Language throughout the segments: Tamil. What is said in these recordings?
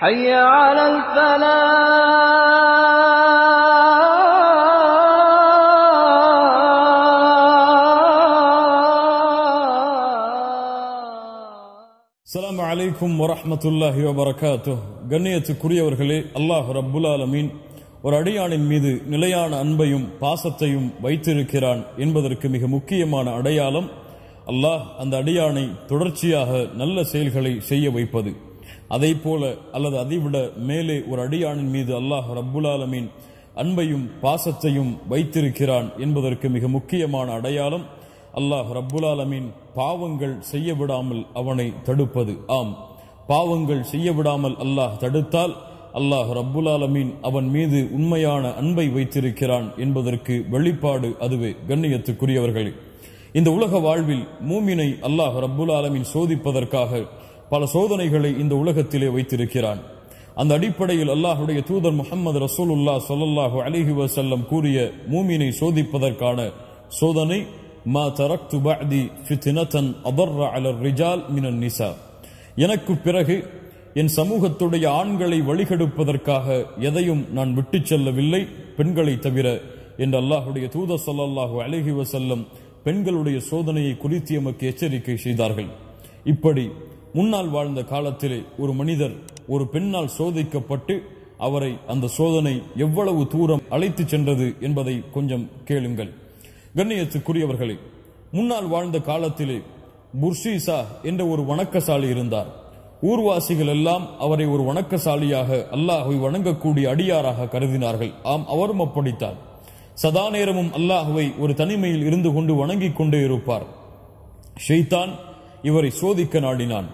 حي على الفلاح. அஸ்ஸலாமு அலைக்கும் வரஹ்மத்துல்லாஹி வபரகாத்துஹ். கண்ணியத்துக்குரியவர்களே, அல்லாஹ் ரப்புல் ஆலமீன் ஒரு அடியானின் மீது நிலையான அன்பையும் பாசத்தையும் வைத்திருக்கிறான் என்பதற்கு மிக முக்கியமான அடையாளம் அல்லாஹ் அந்த அடியானை தொடர்ச்சியாக நல்ல செயல்களை செய்ய வைப்பது. அதை போல அல்லது அதைவிட மேலே ஒரு அடியானின் மீது அல்லாஹ் ரப்புல் ஆலமீன் அன்பையும் பாசத்தையும் வைத்திருக்கிறான் என்பதற்கு மிக முக்கியமான அடையாளம் அல்லாஹ் ரப்புல் ஆலமீன் பாவங்கள் செய்ய விடாமல் அவனை தடுப்பது. ஆம், பாவங்கள் செய்ய விடாமல் அல்லாஹ் தடுத்தால் அல்லாஹ் ரப்புல் ஆலமீன் அவன் மீது உண்மையான அன்பை வைத்திருக்கிறான் என்பதற்கு வெளிப்பாடு அதுவே. கண்ணியத்துக்குரியவர்களே, இந்த உலக வாழ்வில் மூமினை அல்லாஹ் ரப்புல் ஆலமீன் சோதிப்பதற்காக பல சோதனைகளை இந்த உலகத்திலே வைத்திருக்கிறான். அந்த அடிப்படையில் அல்லாஹுடைய தூதர் முஹம்மது ரசூலுல்லாஹ் ஸல்லல்லாஹு அலைஹி வஸல்லம் கூறிய மூமினை சோதிப்பதற்கான சோதனை மா தரக்து பஅதி ஃபித்னதன் அதர்ர அலர் ரிஜால் மினன் நிசா. எனக்கு பிறகு என் சமூகத்துடைய ஆண்களை வழிகெடுப்பதற்காக எதையும் நான் விட்டுச் செல்லவில்லை, பெண்களை தவிர என்று அல்லாஹுடைய தூதர் ஸல்லல்லாஹு அலைஹி வஸல்லம் பெண்களுடைய சோதனையை குறித்து எமக்கு எச்சரிக்கை செய்தார்கள். இப்படி முன்னால் வாழ்ந்த காலத்திலே ஒரு மனிதர் ஒரு பெண்ணால் சோதிக்கப்பட்டு அவரை அந்த சோதனை எவ்வளவு தூரம் அழைத்து சென்றது என்பதை கொஞ்சம் கேளுங்கள். கண்ணியத்துக்குரியவர்களே, முன்னால் வாழ்ந்த காலத்திலே புர்ஷீசா என்ற ஒரு வணக்கசாலி இருந்தார். ஊர்வாசிகள் எல்லாம் அவரை ஒரு வணக்கசாலியாக, அல்லாஹ்வை வணங்கக்கூடிய அடியாராக கருதினார்கள். ஆம், அவரும் அப்படித்தான். சதா நேரமும் அல்லாஹ்வை ஒரு தனிமையில் இருந்து கொண்டு வணங்கிக் கொண்டே இருப்பார். ஷைத்தான் இவரை சோதிக்க நாடினான்.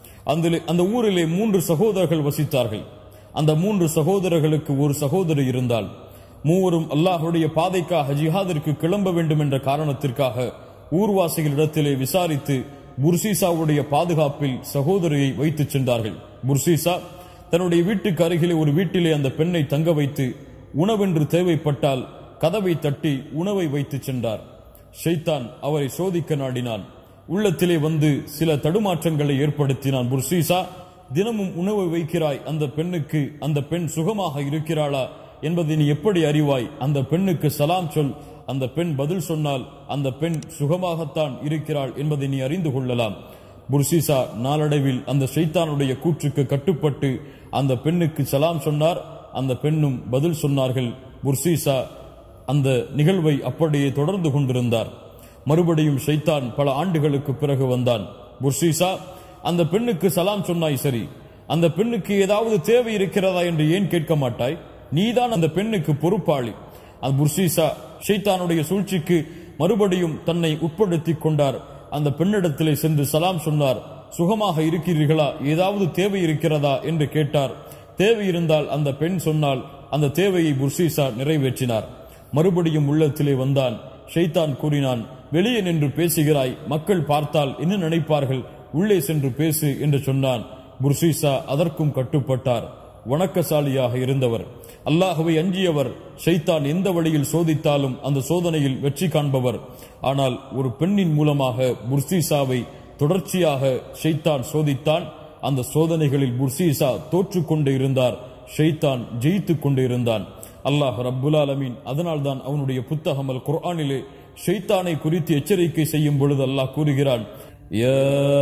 அந்த ஊரிலே 3 சகோதரர்கள் வசித்தார்கள். அந்த 3 சகோதரர்களுக்கு ஒரு சகோதரி இருந்தால், மூவரும் அல்லாஹுடைய பாதைக்காக ஜிஹாதிற்கு கிளம்ப வேண்டும் என்ற காரணத்திற்காக ஊர்வாசிகளிடத்திலே விசாரித்து புர்ஷீசாவுடைய பாதுகாப்பில் சகோதரியை வைத்துச் சென்றார்கள். புர்ஷீசா தன்னுடைய வீட்டுக்கு அருகிலே ஒரு வீட்டிலே அந்த பெண்ணை தங்க வைத்து உணவென்று தேவைப்பட்டால் கதவை தட்டி உணவை வைத்துச் சென்றார். ஷைத்தான் அவரை சோதிக்க நாடினான். உள்ளத்திலே வந்து சில தடுமாற்றங்களை ஏற்படுத்தினான். புர்ஷீசா, தினமும் உணவை வைக்கிறாய், அந்த பெண்ணுக்கு அந்த பெண் சுகமாக இருக்கிறாளா என்பதை நீ எப்படி அறிவாய்? அந்த பெண்ணுக்கு சலாம் சொல், அந்த பெண் பதில் சொன்னால் அந்த பெண் சுகமாகத்தான் இருக்கிறாள் என்பதை நீ அறிந்து கொள்ளலாம். புர்ஷீசா நாளடைவில் அந்த ஷைத்தானுடைய கூற்றுக்கு கட்டுப்பட்டு அந்த பெண்ணுக்கு சலாம் சொன்னார். அந்த பெண்ணும் பதில் சொன்னார்கள். புர்ஷீசா அந்த நிகழ்வை அப்படியே தொடர்ந்து கொண்டிருந்தார். மறுபடியும் ஷைத்தான் பல ஆண்டுகளுக்கு பிறகு வந்தான். புர்ஷீசா, அந்த பெண்ணுக்கு சலாம் சொன்னாய், சரி, அந்த பெண்ணுக்கு ஏதாவது தேவை இருக்கிறதா என்று ஏன் கேட்க மாட்டாய்? நீதான் அந்த பெண்ணுக்கு பொறுப்பாளி. அந்த புர்ஷீசா ஷைத்தானுடைய சூழ்ச்சிக்கு மறுபடியும் தன்னை உட்படுத்திக் கொண்டார். அந்த பெண்ணிடத்திலே சென்று சலாம் சொன்னார். சுகமாக இருக்கிறீர்களா, ஏதாவது தேவை இருக்கிறதா என்று கேட்டார். தேவை இருந்தால் அந்த பெண் சொன்னால் அந்த தேவையை புர்ஷீசா நிறைவேற்றினார். மறுபடியும் உள்ளத்திலே வந்தான். ஷைத்தான் கூறினான், வெளியே நின்று பேசுகிறாய், மக்கள் பார்த்தால் என்ன நினைப்பார்கள், உள்ளே சென்று பேசு என்று சொன்னான். புர்ஷீசா அதற்கும் கட்டுப்பட்டார். வணக்கசாலியாக இருந்தவர், அல்லாஹ்வை அஞ்சியவர். ஷைத்தான் எந்த வழியில் சோதித்தாலும் அந்த சோதனையில் வெற்றி காண்பவர். ஆனால் ஒரு பெண்ணின் மூலமாக புர்ஷீசாவை தொடர்ச்சியாக ஷைத்தான் சோதித்தான். அந்த சோதனைகளில் புர்ஷீசா தோற்றுக்கொண்டே இருந்தார், ஷைத்தான் ஜெயித்துக் கொண்டே இருந்தான். அல்லாஹ் ரப்புல் ஆலமீன் அதனால்தான் அவனுடைய புத்தகம் அல் குர்ஆனிலே ஷைத்தானை குறித்து எச்சரிக்கை செய்யும் பொழுது அல்லாஹ் கூறுகிறான், யா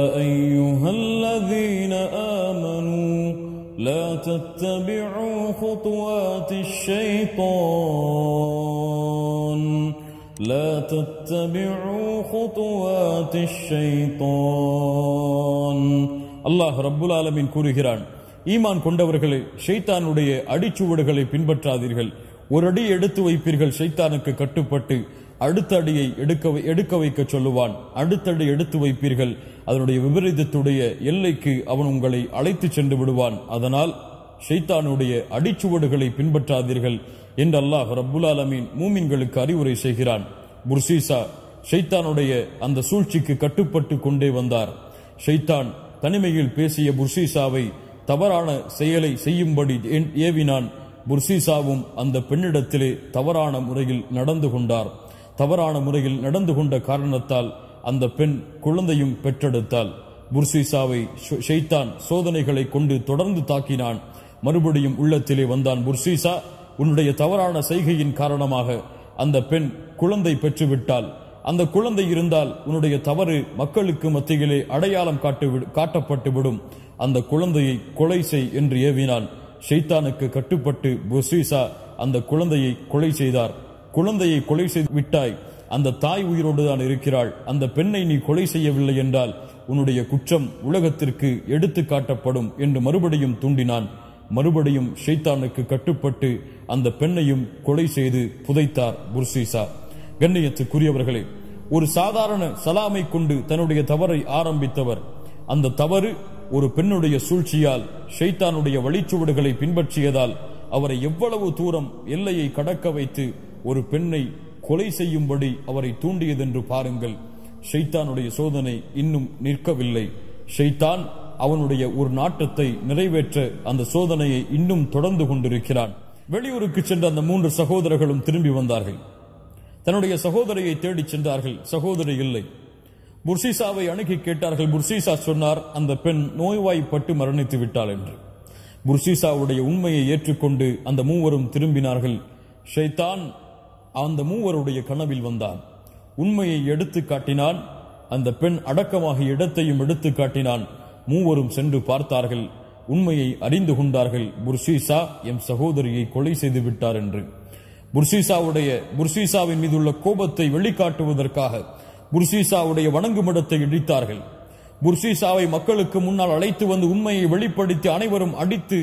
அய்யுஹல்லதீன ஆமனூ لا تتبعوا خطوات الشيطان لا تتبعوا خطوات الشيطان. அல்லாஹ் ரப்புல் ஆலமீன் கூறுகிறான், ஈமான் கொண்டவர்களே, ஷைத்தானுடைய அடிச்சுவடுகளை பின்பற்றாதீர்கள். ஒரு அடி எடுத்து வைப்பீர்கள், ஷைத்தானுக்கு கட்டுப்பட்டு அடுத்த அடியை எடுக்க வைக்க சொல்லுவான். அடுத்த அடி எடுத்து வைப்பீர்கள், அதனுடைய விபரீதத்துடைய எல்லைக்கு அவன் உங்களை அழைத்து சென்று விடுவான். அதனால் ஷைத்தானுடைய அடிச்சுவடுகளை பின்பற்றாதீர்கள் என்று அல்லாஹ் ரப்புல் ஆலமீன் மூமின்களுக்கு அறிவுரை செய்கிறான். புர்ஷீசா ஷைத்தானுடைய அந்த சூழ்ச்சிக்கு கட்டுப்பட்டு கொண்டே வந்தார். ஷைத்தான் தனிமையில் பேசிய புர்ஷீசாவை தவறான செயலை செய்யும்படி ஏவினான். புர்ஷீசாவும் அந்த பெண்ணிடத்திலே தவறான முறையில் நடந்து கொண்டார். தவறான முறையில் நடந்து கொண்ட காரணத்தால் அந்த பெண் குழந்தையும் பெற்றெடுத்தாள். புர்சீசாவை ஷைத்தான் சோதனைகளை கொண்டு தொடர்ந்து தாக்கினான். மறுபடியும் உள்ளத்திலே வந்தான், புர்சீசா, உன்னுடைய தவறான செய்கையின் காரணமாக அந்த பெண் குழந்தை பெற்றுவிட்டால், அந்த குழந்தை இருந்தால் உன்னுடைய தவறு மக்களுக்கு மத்தியிலே அடையாளம் காட்டப்பட்டுவிடும், அந்த குழந்தையை கொலை செய் என்று ஏவினான். ஷைத்தானுக்கு கட்டுப்பட்டு புர்சீசா அந்த குழந்தையை கொலை செய்தார். குழந்தையை கொலை செய்து விட்டாய், அந்த தாய் உயிரோடு தான் இருக்கிறாள், அந்த பெண்ணை நீ கொலை செய்யவில்லை என்றால் உன்னுடைய குற்றம் உலகத்திற்கு எடுத்து காட்டப்படும் என்று மறுபடியும் தூண்டினான். மறுபடியும் ஷைத்தானுக்கு கட்டுப்பட்டு அந்த பெண்ணையும் கொலை செய்து புதைத்தார் புர்சீசா. கண்ணியத்துக்குரியவர்களே, ஒரு சாதாரண சலாமை கொண்டு தன்னுடைய தவறை ஆரம்பித்தவர், அந்த தவறு ஒரு பெண்ணுடைய சூழ்ச்சியால் ஷைத்தானுடைய வழிச்சுவடுகளை பின்பற்றியதால் அவரை எவ்வளவு தூரம் எல்லையை கடக்க வைத்து ஒரு பெண்ணை கொலை செய்யும்படி அவரை தூண்டியதென்று பாருங்கள். ஷைத்தானுடைய சோதனை இன்னும் நிற்கவில்லை. ஷைத்தான் அவனுடைய ஒரு நாட்டத்தை நிறைவேற்ற அந்த சோதனையை இன்னும் தொடர்ந்து கொண்டிருக்கிறான். வெளியூருக்கு சென்ற அந்த 3 சகோதரர்களும் திரும்பி வந்தார்கள். தன்னுடைய சகோதரியை தேடிச் சென்றார்கள். சகோதரி இல்லை. புர்சீசாவை அணுகி கேட்டார்கள். புர்சீசா சொன்னார், அந்த பெண் நோய்வாய்ப்பட்டு மரணித்து விட்டாள் என்று. புர்சீசாவுடைய உண்மையை ஏற்றுக்கொண்டு அந்த 3வரும் திரும்பினார்கள். ஷைத்தான் அந்த 3வருடைய கனவில் வந்தான். உண்மையை எடுத்து காட்டினான். அந்த பெண் அடக்கமாகிய இடத்தையும் எடுத்து காட்டினான். 3வரும் சென்று பார்த்தார்கள். உண்மையை அறிந்து கொண்டார்கள். புர்சீசா எம் சகோதரியை கொலை செய்து விட்டார் என்று. புர்சீசாவின் மீதுள்ள கோபத்தை வெளிக்காட்டுவதற்காக புர்சீசாவுடைய வணங்குமிடத்தை இடித்தார்கள். புர்சீசாவை மக்களுக்கு முன்னால் அழைத்து வந்து உண்மையை வெளிப்படுத்தி அனைவரும் அடித்து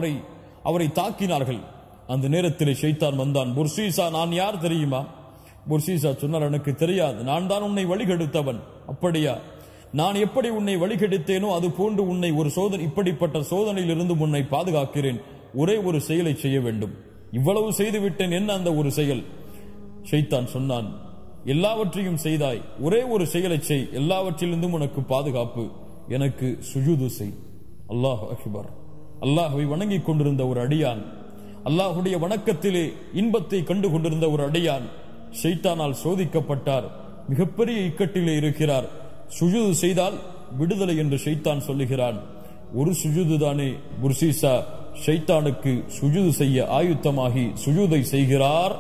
அவரை தாக்கினார்கள். அந்த நேரத்தில் ஷைத்தான் வந்தான். புர்சீசா, நான் யார் தெரியுமா? புர்சீசா சொன்னார், எனக்கு தெரியாது, நான் தான் உன்னை வழிகெடுத்தவன். அப்படியா? நான் எப்படி உன்னை வழிகெடுத்தேனோ அது போன்று உன்னை ஒரு இப்படிப்பட்ட சோதனையிலிருந்து உன்னை பாதுகாக்கிறேன். ஒரே ஒரு செயலை செய்ய வேண்டும். இவ்வளவு செய்துவிட்டேன், என்ன அந்த ஒரு செயல்? ஷைத்தான் சொன்னான், எல்லாவற்றையும் செய்தாய், ஒரே ஒரு செயலை செய், எல்லாவற்றிலிருந்தும் உனக்கு பாதுகாப்பு. எனக்கு சுஜூது செய். அல்லாஹ் அக்பர். அல்லாஹ்வை வணங்கிக் கொண்டிருந்த ஒரு அடியான், அல்லாஹுடைய வணக்கத்திலே இன்பத்தை கண்டு கொண்டிருந்த ஒரு அடியான் ஷைத்தானால் சோதிக்கப்பட்டார். மிகப்பெரிய இக்கட்டிலே இருக்கிறார். சுஜூது செய்தால் விடுதலை என்று ஷைத்தான் சொல்லுகிறான். ஒரு சுஜூது தானே. புர்சீசா ஷைத்தானுக்கு சுஜூது செய்ய ஆயுத்தமாகி சுஜூதை செய்கிறார்.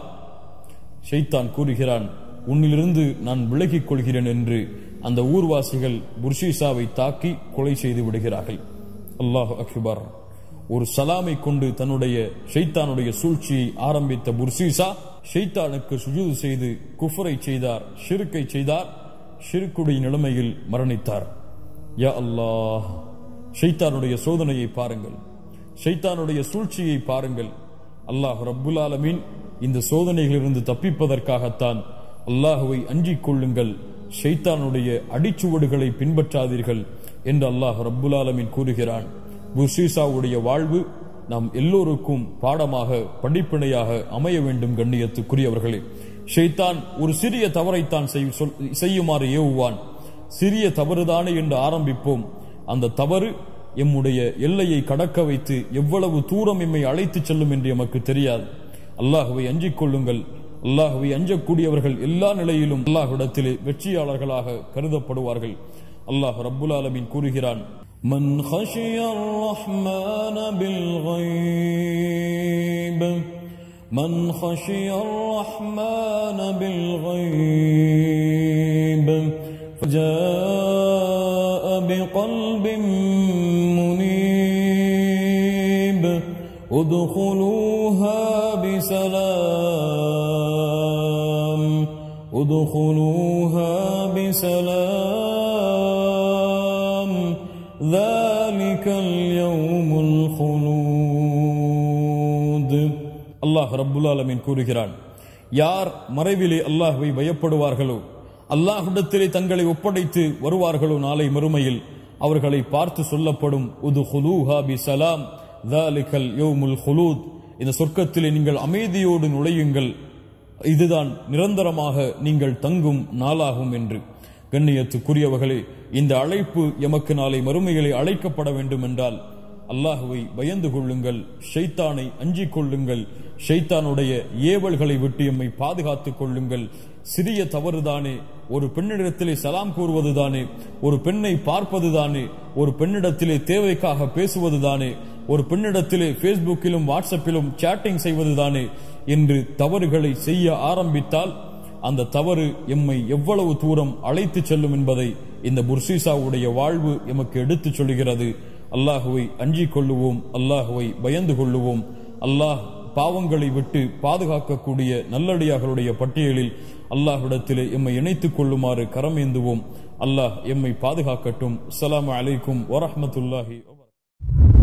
ஷைத்தான் கூறுகிறான், உன்னிலிருந்து நான் விலகிக் கொள்கிறேன் என்று. அந்த ஊர்வாசிகள் புர்சீசாவை தாக்கி கொலை செய்து விடுகிறார்கள். அல்லாஹ் அக்பர். ஒரு சலாமை கொண்டு தன்னுடைய ஷைத்தானுடைய சூழ்ச்சியை ஆரம்பித்த புர்சீசா ஷைத்தானுக்கு சுஜூது செய்து குஃபரை செய்தார், ஷிர்கை செய்தார். ஷிர்குடைய நிலைமையில் மரணித்தார். யா அல்லாஹ், ஷைத்தானுடைய சோதனையை பாருங்கள், ஷைத்தானுடைய சூழ்ச்சியை பாருங்கள். அல்லாஹ் ரப்புல் ஆலமீன் இந்த சோதனைகளிலிருந்து தப்பிப்பதற்காகத்தான் அல்லாஹுவை அஞ்சிக் கொள்ளுங்கள், ஷைத்தானுடைய அடிச்சுவடுகளை பின்பற்றாதீர்கள் என்று அல்லாஹ் ரப்புல் ஆலமீன் கூறுகிறான். புர்சீசாவுடைய வாழ்வு நாம் எல்லோருக்கும் பாடமாக, படிப்பினையாக அமைய வேண்டும். கண்ணியத்துக்குரியவர்களே, ஷைத்தான் ஒரு சிறிய தவறைத்தான் செய்யுமாறு ஏவுவான். சிறிய தவறுதானே என்று ஆரம்பிப்போம். அந்த தவறு எம்முடைய எல்லையை கடக்க வைத்து எவ்வளவு தூரம் எம்மை அழைத்து செல்லும் என்று எமக்கு தெரியாது. அல்லாஹுவை அஞ்சிக் கொள்ளுங்கள். அல்லாஹுவை அஞ்சக்கூடியவர்கள் எல்லா நிலையிலும் அல்லாஹ்விடத்திலே வெற்றியாளர்களாக கருதப்படுவார்கள். அல்லாஹ் ரப்புல் ஆலமீன் கூறுகிறான், من خشي الرحمن بالغيب من خشي الرحمن بالغيب فجاء بقلب منيب ادخلوها بسلام ذلك اليوم الخلود. அல்லாஹ் ரப்புல் ஆலமீன் கூறுகிறான், யார் மறைவிலே அல்லாஹ்வை பயப்படுவார்களோ, அல்லாஹ்விடத்திலே தங்களை ஒப்படைத்து வருவார்களோ, நாளை மறுமையில் அவர்களை பார்த்து சொல்லப்படும் உதுகுலூஹா பிஸலாம் ذلكல் யௌமுல் குலூத், இந்த சொர்க்கத்திலே நீங்கள் அமைதியோடு நுழையுங்கள், இதுதான் நிரந்தரமாக நீங்கள் தங்கும் நாளாகும் என்று. கண்ணியத்துக்குரியவர்களே, இந்த அழைப்பு எமக்கு நாளை மறுமையிலே அழைக்கப்பட வேண்டும் என்றால் அல்லாஹுவை பயந்து கொள்ளுங்கள், ஷைத்தானை அஞ்சிக் கொள்ளுங்கள், ஷைத்தானுடைய ஏவல்களை விட்டு எம்மை பாதுகாத்துக் கொள்ளுங்கள். சிறிய தவறுதானே, ஒரு பெண்ணிடத்திலே சலாம் கூறுவதுதானே, ஒரு பெண்ணை பார்ப்பதுதானே, ஒரு பெண்ணிடத்திலே தேவைக்காக பேசுவதுதானே, ஒரு பெண்ணிடத்திலே பேஸ்புக்கிலும் வாட்ஸ்அப்பிலும் சேட்டிங் செய்வதுதானே என்று தவறுகளை செய்ய ஆரம்பித்தால் அந்த தவறு எம்மை எவ்வளவு தூரம் அழைத்து செல்லும் என்பதை இந்த புர்சீசாவுடைய வாழ்வு எமக்கு எடுத்துச் சொல்கிறது. அல்லாஹுவை அஞ்சிக் கொள்ளுவோம், அல்லாஹுவை பயந்து கொள்ளுவோம். அல்லாஹ் பாவங்களை விட்டு பாதுகாக்கக்கூடிய நல்லடியார்களுடைய பட்டியலில் அல்லாஹ்விடத்திலே எம்மை இணைத்துக் கொள்ளுமாறு கரமேந்துவோம். அல்லாஹ் எம்மை பாதுகாக்கட்டும். அஸ்ஸலாமு அலைக்கும் வரஹ்மத்துல்லாஹி வபரகாத்துஹு.